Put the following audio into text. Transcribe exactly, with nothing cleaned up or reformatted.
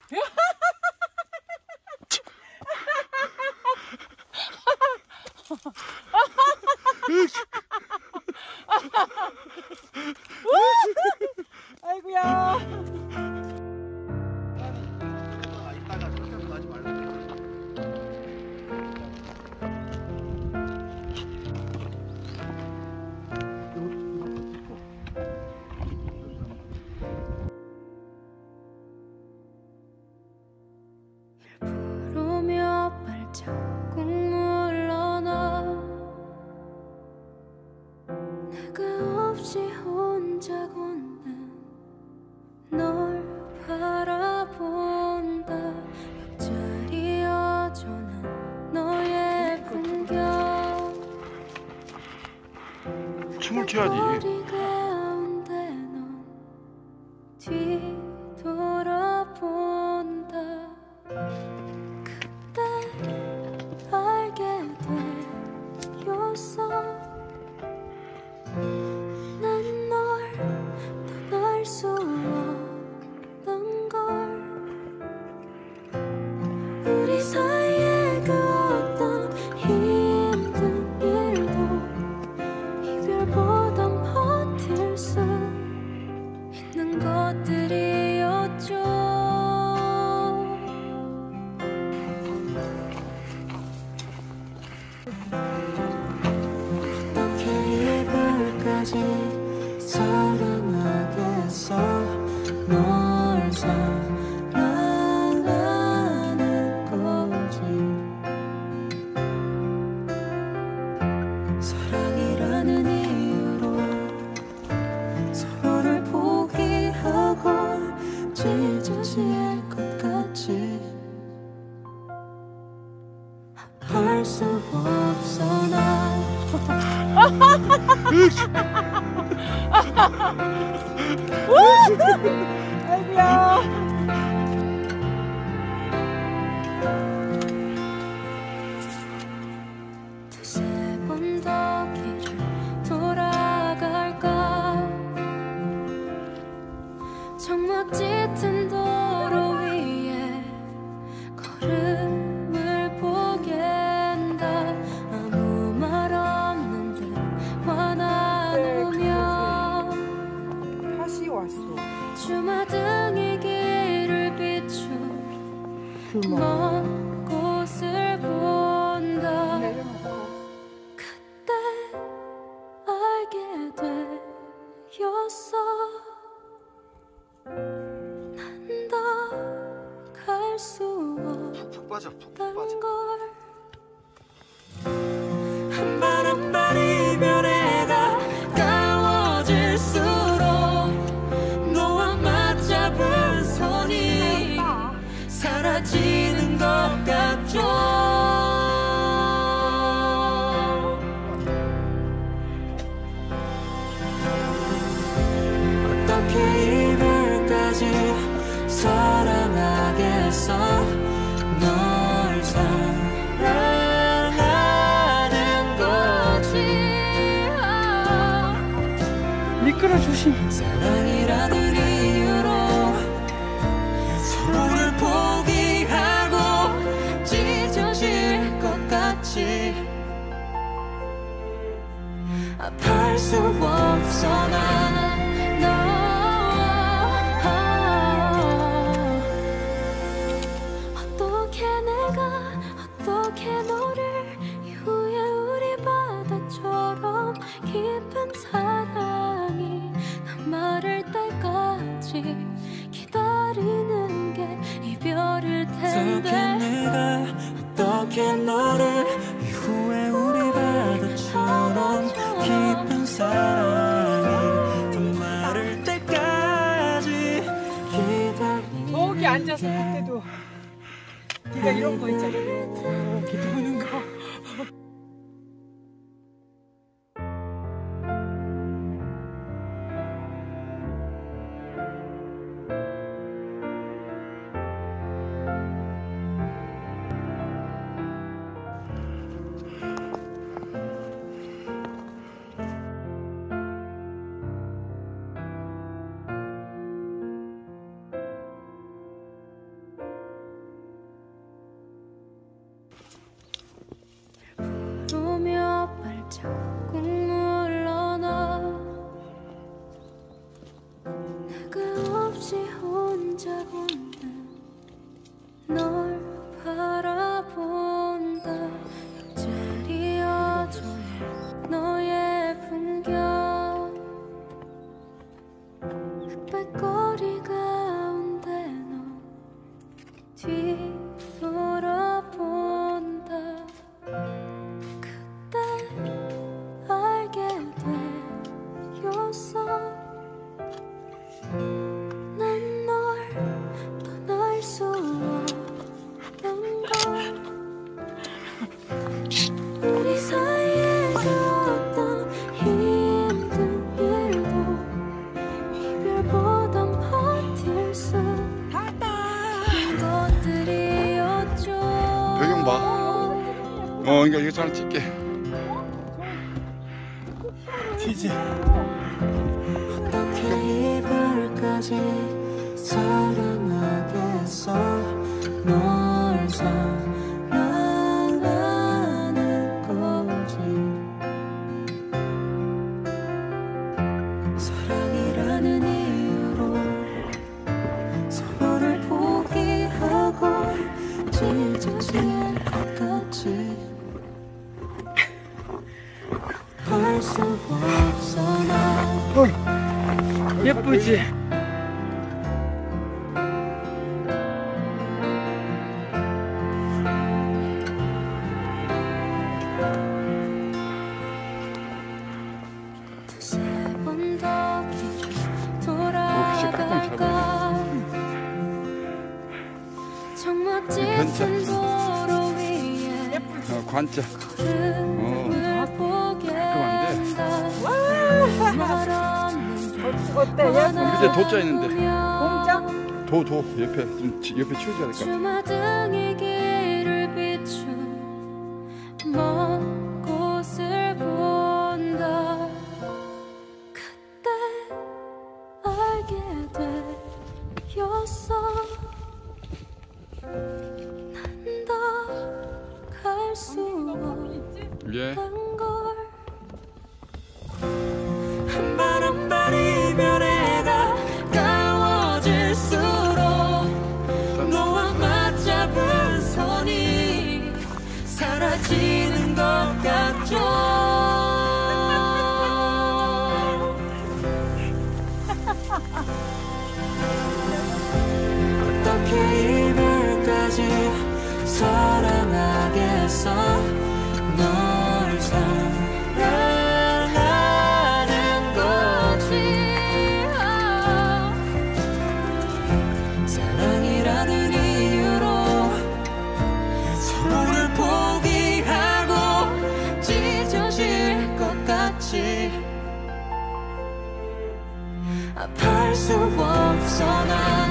아이고야. 이따가 저렇게 가지 말고. 부르며 발자국 물러나 내가 없이 혼자 걷는 널 바라본다. 옆자리 여전한 너의 풍경 춤을 춰야지. 머리 가운데 넌 뒤돌아본다. 그때 알게 되었어. 난 널 떠날 수 없는 걸. 우리 사이에 그 어떤 힘든 일도 이별보단 버틸 수 있는 것들이었죠. 어떻게 이별까지 사랑하겠어. 널 사랑하는 거지. 사랑이라는 이유로 서로를 포기하고 찢어질 것 같이. 할 수 없어 난. 아이고야. 두세 번 더 길을 돌아갈까. 정막 짙은 도로 위에 걸음을 포갠다. 아무 말 없는 듯 화 나누며 다시 왔어. 주마등이 길을 비춘 먼 곳을 본다. 그때 알게 되었어. 난 더 갈 수 푹 빠져, 푹 없단 빠져. 걸. 한 발 한 발 이별에 가까워질수록 너와 맞잡은 손이 사라지는 것 같죠. 어떻게 이별까지 사랑하겠어. 널 사랑하는 거지. 미끄러 조심. 사랑이라는 이유로 서로를 포기하고 찢어질 것 같이. 아플 수 없어 난. 너 어떻게 내가 어떻게 너를 이후에 우리 바다처럼 깊은 사랑이 난 마를 때까지 기다리는 게 이별일 텐데. 어떻게 내가 어떻게 너를 이후에 우리 바다처럼 깊은 사랑이 난 마를 때까지 기다리는. 저기 앉아서 그때도 네가 이런 거 있잖아. 이렇게 도는 거. 봐. 어, 그러니까 이거 잘 찍게. 튀지. 어떻게 이별까지 사랑하겠어 널 사랑하는 거지 사랑이라는 이유로 서로를 포기하고 찢어질 것 같지 할 수 없어 난 예쁘지? 두세 번 더 돌아갈까 정막 짙은 도로 위에 어, 관자. 걸음을 보게 된다 어때? 예쁘? 밑에 도자 있는데. 공짜? 도, 도. 옆에, 좀, 치- 옆에 치워줘야 될 것 같아. 주마등이 길을 비춘 먼 곳을 본다 그때 알게 되었어 난 더 갈 수 예. 없단 걸 한 발 한 발 이별에 가까워질수록 너와 맞잡은 손이 사라지는 것 같죠 어떻게 이별까지 사랑하겠어 널 사랑하는 거지 사랑이라는 이유로 서로를 포기하고 찢어질 것 같이 아파할 수 없어 난